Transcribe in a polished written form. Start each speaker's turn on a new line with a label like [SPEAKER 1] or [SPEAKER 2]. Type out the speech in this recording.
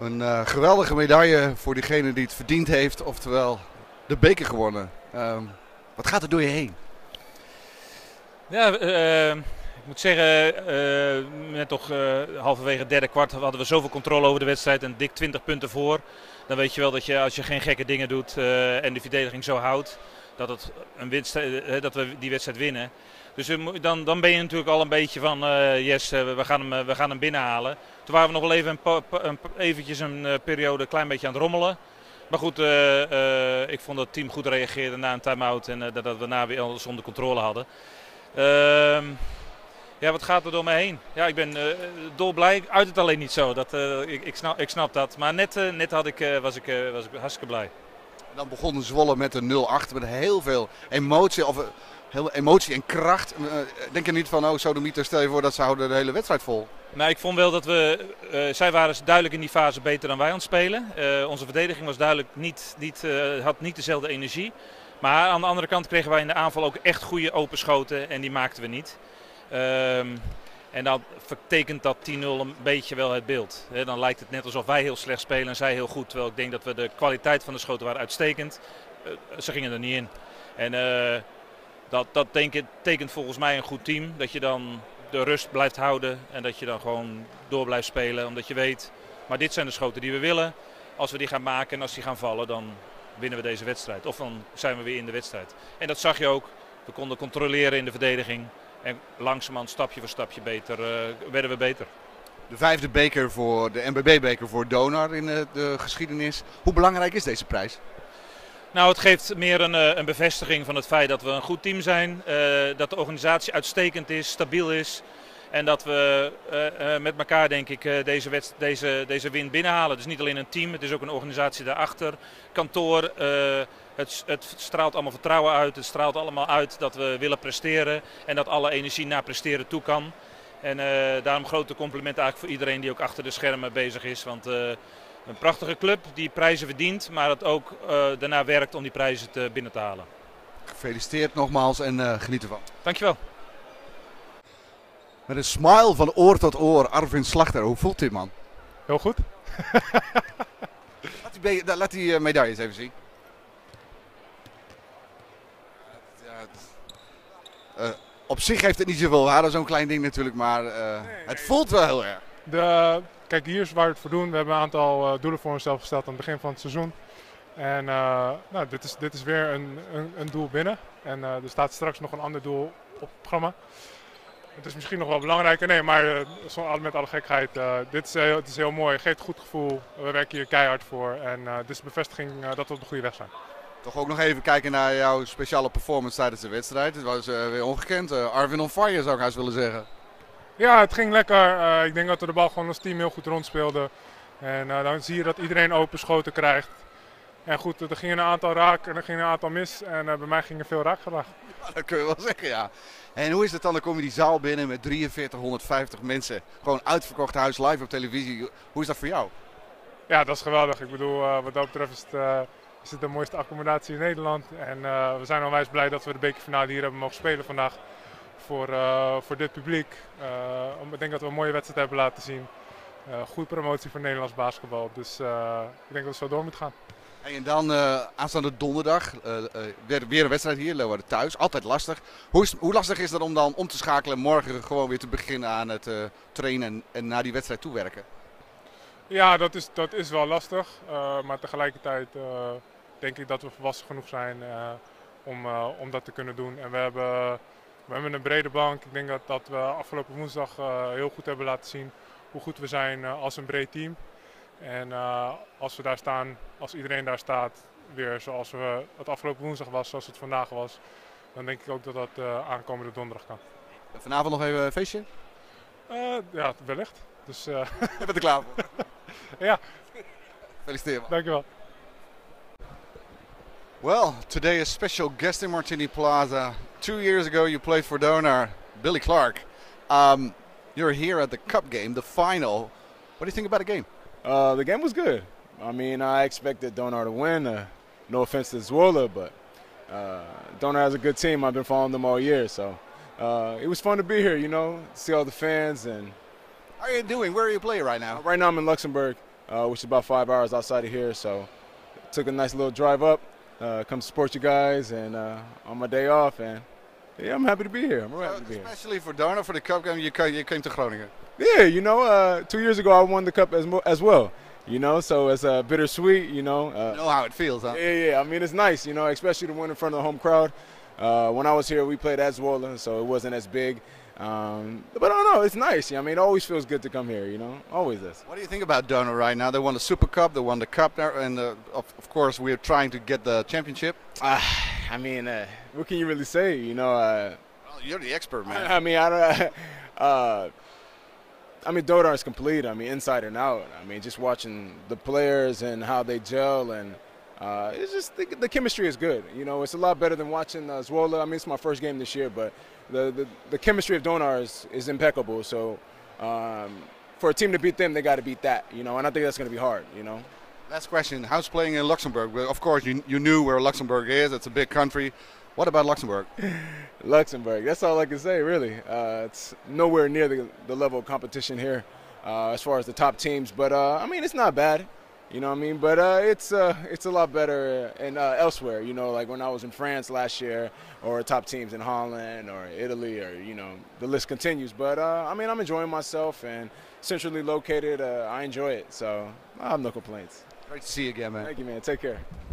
[SPEAKER 1] Een geweldige medaille voor diegene die het verdiend heeft, oftewel de beker gewonnen. Wat gaat er door je heen?
[SPEAKER 2] Ja, ik moet zeggen, net toch halverwege het derde kwart hadden we zoveel controle over de wedstrijd en dik 20 punten voor. Dan weet je wel dat je, als je geen gekke dingen doet en de verdediging zo houdt, dat we die wedstrijd winnen. Dus dan ben je natuurlijk al een beetje van yes, we gaan hem binnenhalen. Toen waren we nog wel even eventjes een periode een klein beetje aan het rommelen. Maar goed, ik vond dat het team goed reageerde na een time-out en dat we daarna weer alles onder controle hadden. Ja, wat gaat er door me heen? Ja, ik ben dolblij. Uit het alleen niet zo. Ik snap dat. Maar net was ik hartstikke blij.
[SPEAKER 1] En dan begon Zwolle met een 0-8 met heel veel emotie, heel emotie en kracht. Denk je niet van, oh sodemieter, stel je voor dat ze houden de hele wedstrijd vol?
[SPEAKER 2] Nou, ik vond wel dat zij waren duidelijk in die fase beter dan wij aan het spelen. Onze verdediging was duidelijk had niet dezelfde energie. Maar aan de andere kant kregen wij in de aanval ook echt goede open schoten en die maakten we niet. En dan vertekent dat 10-0 een beetje wel het beeld. Dan lijkt het net alsof wij heel slecht spelen en zij heel goed. Terwijl ik denk dat we de kwaliteit van de schoten waren uitstekend. Ze gingen er niet in. En dat tekent volgens mij een goed team. Dat je dan de rust blijft houden en dat je dan gewoon door blijft spelen. Omdat je weet, maar dit zijn de schoten die we willen. Als we die gaan maken en als die gaan vallen, dan winnen we deze wedstrijd. Of dan zijn we weer in de wedstrijd. En dat zag je ook. We konden controleren in de verdediging. En langzamerhand, stapje voor stapje werden we beter.
[SPEAKER 1] De vijfde beker voor de NBB-beker voor Donar in de geschiedenis. Hoe belangrijk is deze prijs?
[SPEAKER 2] Nou, het geeft meer een bevestiging van het feit dat we een goed team zijn. Dat de organisatie uitstekend is, stabiel is. En dat we met elkaar, denk ik, deze win binnenhalen. Dus niet alleen een team, het is ook een organisatie daarachter. Kantoor, het straalt allemaal vertrouwen uit. Het straalt allemaal uit dat we willen presteren. En dat alle energie naar presteren toe kan. En daarom grote complimenten eigenlijk voor iedereen die ook achter de schermen bezig is. Want een prachtige club die prijzen verdient, maar het ook daarna werkt om die prijzen binnen te halen.
[SPEAKER 1] Gefeliciteerd nogmaals en geniet ervan.
[SPEAKER 2] Dankjewel.
[SPEAKER 1] Met een smile van oor tot oor, Arvin Slachter. Hoe voelt dit, man?
[SPEAKER 3] Heel goed.
[SPEAKER 1] Laat die medailles even zien. Op zich heeft het niet zoveel waarde, zo'n klein ding natuurlijk, maar het voelt wel heel erg.
[SPEAKER 3] Kijk, hier is waar we het voor doen. We hebben een aantal doelen voor onszelf gesteld aan het begin van het seizoen. En nou, dit is weer een doel binnen. En er staat straks nog een ander doel op het programma. Het is misschien nog wel belangrijker, nee, maar met alle gekheid, het is heel mooi, het geeft een goed gevoel. We werken hier keihard voor en dit is de bevestiging dat we op de goede weg zijn.
[SPEAKER 1] Toch ook nog even kijken naar jouw speciale performance tijdens de wedstrijd. Het was weer ongekend. Arvin on fire zou ik haast willen zeggen.
[SPEAKER 3] Ja, het ging lekker. Ik denk dat we de bal gewoon als team heel goed rondspeelden. En dan zie je dat iedereen open schoten krijgt. En goed, er gingen een aantal raak en er gingen een aantal mis. En bij mij gingen veel raak vandaag.
[SPEAKER 1] Ja, dat kun je wel zeggen, ja. En hoe is het dan? Dan kom je die zaal binnen met 4350 mensen. Gewoon uitverkocht huis, live op televisie. Hoe is dat voor jou?
[SPEAKER 3] Ja, dat is geweldig. Ik bedoel, wat dat betreft is het de mooiste accommodatie in Nederland. En we zijn onwijs blij dat we de bekerfinale hier hebben mogen spelen vandaag. Voor dit publiek. Ik denk dat we een mooie wedstrijd hebben laten zien. Goede promotie voor Nederlands basketbal. Dus ik denk dat we zo door moeten gaan.
[SPEAKER 1] En dan aanstaande donderdag weer een wedstrijd hier, Leeuwarden thuis. Altijd lastig. Hoe lastig is het om dan om te schakelen en morgen gewoon weer te beginnen aan het trainen en naar die wedstrijd toe werken?
[SPEAKER 3] Ja, dat is wel lastig. Maar tegelijkertijd denk ik dat we volwassen genoeg zijn om dat te kunnen doen. En we hebben een brede bank. Ik denk dat we afgelopen woensdag heel goed hebben laten zien hoe goed we zijn als een breed team. En als we daar staan, als iedereen daar staat, weer zoals het afgelopen woensdag was, zoals het vandaag was, dan denk ik ook dat dat aankomende donderdag kan.
[SPEAKER 1] Vanavond nog even een feestje?
[SPEAKER 3] Ja, wellicht. Dus,
[SPEAKER 1] Je bent er klaar voor?
[SPEAKER 3] Ja.
[SPEAKER 1] Gefeliciteerd.
[SPEAKER 3] Dankjewel.
[SPEAKER 1] Well, today a special guest in Martini Plaza. 2 years ago you played for Donar, Billy Clark. You're here at the Cup game, the final. What do you think about the game?
[SPEAKER 4] The game was good. I mean, I expected Donar to win. No offense to Zwolle, but Donar has a good team. I've been following them all year, so it was fun to be here, you know, see all the fans. And
[SPEAKER 1] how are you doing? Where are you playing right now?
[SPEAKER 4] Right now I'm in Luxembourg. which is about 5 hours outside of here. So took a nice little drive up, come support you guys, and on my day off. And yeah, I'm happy to be here. I'm happy to be here.
[SPEAKER 1] Especially for Darno, for the cup game, you came to Groningen.
[SPEAKER 4] Yeah, you know, 2 years ago I won the cup as well. You know, so it's bittersweet. You know.
[SPEAKER 1] You know how it feels, huh?
[SPEAKER 4] Yeah. I mean, it's nice. You know, especially to win in front of the home crowd. When I was here, we played at Zwolle, so it wasn't as big. But I don't know, it's nice. I mean, it always feels good to come here, you know, always is.
[SPEAKER 1] What do you think about Darno right now? They won the Super Cup, they won the Cup there, and of course we're trying to get the championship.
[SPEAKER 4] I mean, what can you really say, you know?
[SPEAKER 1] Well, you're the expert, man.
[SPEAKER 4] I mean, I don't. I mean, Dodar is complete. I mean, inside and out. I mean, just watching the players and how they gel, and it's just the chemistry is good. You know, it's a lot better than watching Zwolle. I mean, it's my first game this year, but the chemistry of Donar is impeccable. So for a team to beat them, they got to beat that. You know, and I think that's going to be hard. You know.
[SPEAKER 1] Last question: how's playing in Luxembourg? Well, of course, you knew where Luxembourg is. It's a big country. What about Luxembourg?
[SPEAKER 4] Luxembourg. That's all I can say, really. It's nowhere near the level of competition here as far as the top teams. But, I mean, it's not bad. You know what I mean? But it's a lot better elsewhere. You know, like when I was in France last year, or top teams in Holland or Italy, or, you know, the list continues. But, I mean, I'm enjoying myself, and centrally located, I enjoy it. So I have no complaints.
[SPEAKER 1] Great to see you again, man.
[SPEAKER 4] Thank you, man. Take care.